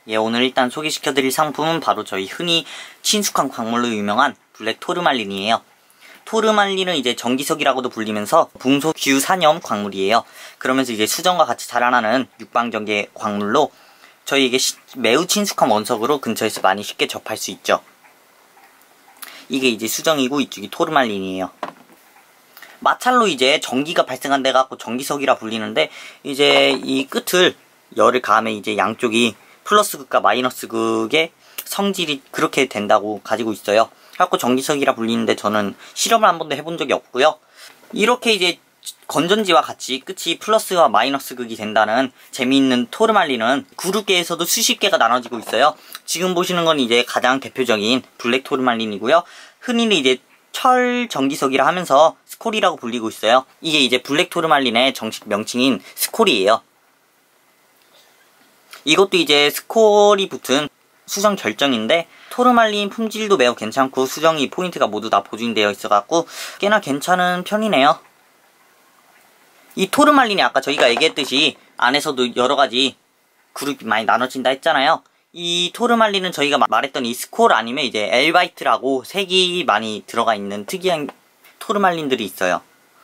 예, 오늘 일단 소개시켜드릴 상품은 바로 저희 흔히 친숙한 광물로 유명한 블랙 토르말린이에요. 토르말린은 이제 정기석이라고도 불리면서 붕소규산염 광물이에요. 그러면서 이제 수정과 같이 자라나는 육방정계 광물로 저희에게 매우 친숙한 원석으로 근처에서 많이 쉽게 접할 수 있죠. 이게 이제 수정이고 이쪽이 토르말린이에요. 마찰로 이제 전기가 발생한데 갖고 전기석이라 불리는데 이제 이 끝을 열을 가하면 이제 양쪽이 플러스 극과 마이너스 극의 성질이 그렇게 된다고 가지고 있어요. 갖고 전기석이라 불리는데 저는 실험을 한 번도 해본 적이 없고요. 이렇게 이제 건전지와 같이 끝이 플러스와 마이너스 극이 된다는 재미있는 토르말린은 그룹계에서도 수십 개가 나눠지고 있어요. 지금 보시는 건 이제 가장 대표적인 블랙 토르말린이고요. 흔히는 이제 철 전기석이라 하면서 스콜이라고 불리고 있어요. 이게 이제 블랙 토르말린의 정식 명칭인 스콜이에요. 이것도 이제 스콜이 붙은 수정 결정인데 토르말린 품질도 매우 괜찮고 수정이 포인트가 모두 다 보존되어 있어갖고 꽤나 괜찮은 편이네요. 이 토르말린이 아까 저희가 얘기했듯이 안에서도 여러가지 그룹이 많이 나눠진다 했잖아요. 이 토르말린은 저희가 말했던 이 스콜 아니면 이제 엘바이트라고 색이 많이 들어가 있는 특이한 토르말린들이 있어요.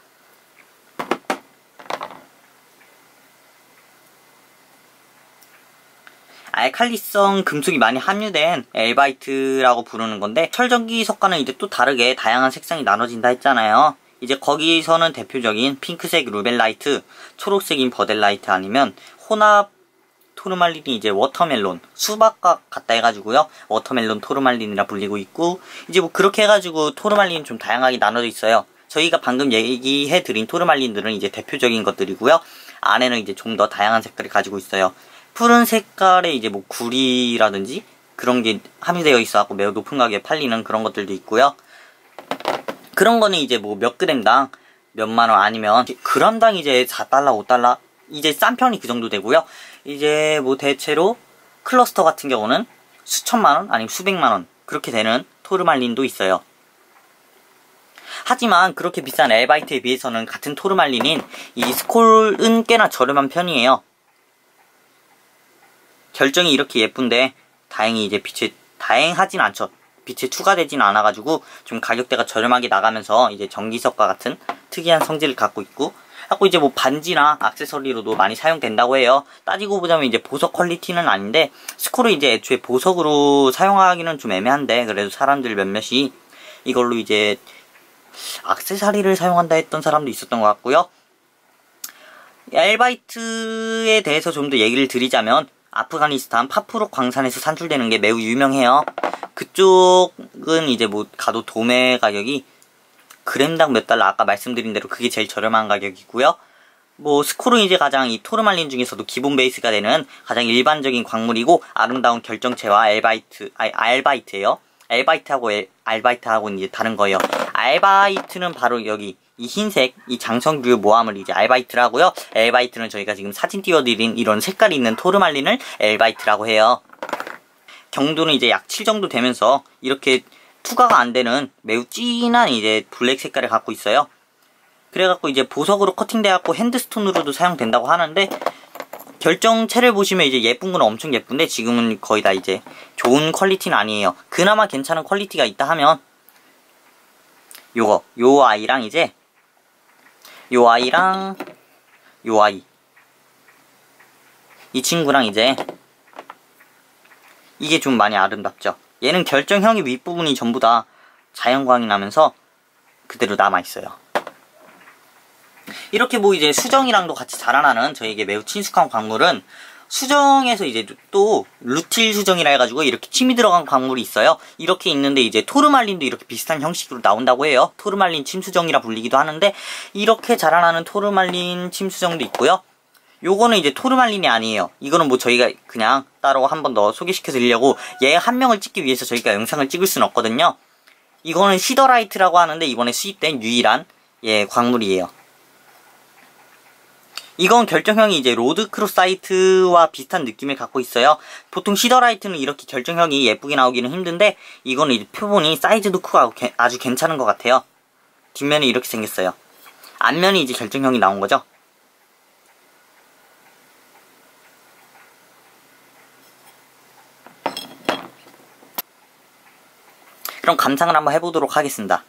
알칼리성 금속이 많이 함유된 엘바이트라고 부르는 건데 철전기석과는 이제 또 다르게 다양한 색상이 나눠진다 했잖아요. 이제 거기서는 대표적인 핑크색 루벨라이트, 초록색인 버델라이트 아니면 혼합 토르말린이 이제 워터멜론, 수박과 같다 해가지고요. 워터멜론 토르말린이라 불리고 있고 이제 뭐 그렇게 해가지고 토르말린 좀 다양하게 나눠져 있어요. 저희가 방금 얘기해드린 토르말린들은 이제 대표적인 것들이고요. 안에는 이제 좀 더 다양한 색깔을 가지고 있어요. 푸른 색깔의 이제 뭐 구리라든지 그런 게 함유되어 있어갖고 매우 높은 가격에 팔리는 그런 것들도 있고요. 그런 거는 이제 뭐 몇 그램당 몇만원 아니면 그램당 이제 4달러, 5달러 이제 싼 편이 그 정도 되고요. 이제 뭐 대체로 클러스터 같은 경우는 수천만원 아니면 수백만원 그렇게 되는 토르말린도 있어요. 하지만 그렇게 비싼 엘바이트에 비해서는 같은 토르말린인 이 스콜은 꽤나 저렴한 편이에요. 결정이 이렇게 예쁜데 다행히 이제 다행하진 않죠. 빛에 추가되진 않아가지고 좀 가격대가 저렴하게 나가면서 이제 전기석과 같은 특이한 성질을 갖고 있고 하고 이제 뭐 반지나 액세서리로도 많이 사용된다고 해요. 따지고 보자면 이제 보석 퀄리티는 아닌데 스콜을 이제 애초에 보석으로 사용하기는 좀 애매한데 그래도 사람들 몇몇이 이걸로 이제 액세서리를 사용한다 했던 사람도 있었던 것 같고요. 엘바이트에 대해서 좀 더 얘기를 드리자면 아프가니스탄 파푸록 광산에서 산출되는 게 매우 유명해요. 그쪽은 이제 뭐 가도 도매 가격이 그램당 몇 달러 아까 말씀드린 대로 그게 제일 저렴한 가격이고요. 뭐 스콜은 이제 가장 이 토르말린 중에서도 기본 베이스가 되는 가장 일반적인 광물이고 아름다운 결정체와 알바이트예요. 엘바이트하고 알바이트하고는 이제 다른 거예요. 알바이트는 바로 여기 이 흰색, 이 장성규 모함을 이제 알바이트라고요. 엘바이트는 저희가 지금 사진 띄워드린 이런 색깔이 있는 토르말린을 엘바이트라고 해요. 경도는 이제 약 7 정도 되면서 이렇게 투과가 안 되는 매우 진한 이제 블랙 색깔을 갖고 있어요. 그래갖고 이제 보석으로 커팅돼갖고 핸드스톤으로도 사용된다고 하는데 결정체를 보시면 이제 예쁜 건 엄청 예쁜데 지금은 거의 다 이제 좋은 퀄리티는 아니에요. 그나마 괜찮은 퀄리티가 있다 하면 요 아이랑 이제 요 아이랑 요 아이 이 친구랑 이제 이게 좀 많이 아름답죠. 얘는 결정형이 윗부분이 전부 다 자연광이 나면서 그대로 남아있어요. 이렇게 뭐 이제 수정이랑도 같이 자라나는 저에게 매우 친숙한 광물은 수정에서 이제 또 루틸 수정이라 해가지고 이렇게 침이 들어간 광물이 있어요. 이렇게 있는데 이제 토르말린도 이렇게 비슷한 형식으로 나온다고 해요. 토르말린 침수정이라 불리기도 하는데 이렇게 자라나는 토르말린 침수정도 있고요. 요거는 이제 토르말린이 아니에요. 이거는 뭐 저희가 그냥 따로 한 번 더 소개시켜 드리려고 얘 한 명을 찍기 위해서 저희가 영상을 찍을 수는 없거든요. 이거는 시더라이트라고 하는데 이번에 수입된 유일한 광물이에요. 이건 결정형이 이제 로드크로사이트와 비슷한 느낌을 갖고 있어요. 보통 시더라이트는 이렇게 결정형이 예쁘게 나오기는 힘든데 이거는 이제 표본이 사이즈도 크고 아주 괜찮은 것 같아요. 뒷면이 이렇게 생겼어요. 앞면이 이제 결정형이 나온 거죠. 그럼 감상을 한번 해보도록 하겠습니다.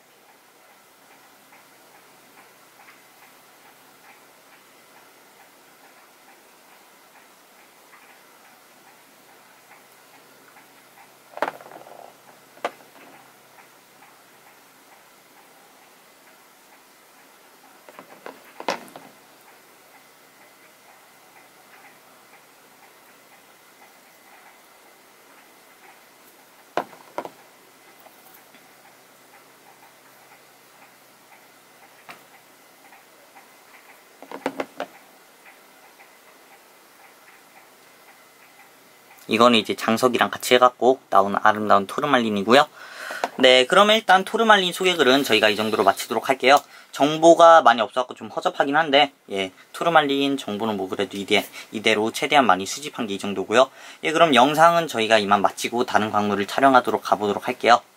이거는 이제 장석이랑 같이 해갖고 나오는 아름다운 토르말린이고요. 네, 그러면 일단 토르말린 소개글은 저희가 이 정도로 마치도록 할게요. 정보가 많이 없어갖고 좀 허접하긴 한데, 예, 토르말린 정보는 뭐 그래도 이대로 최대한 많이 수집한 게 이 정도고요. 예, 그럼 영상은 저희가 이만 마치고 다른 광물을 촬영하도록 가보도록 할게요.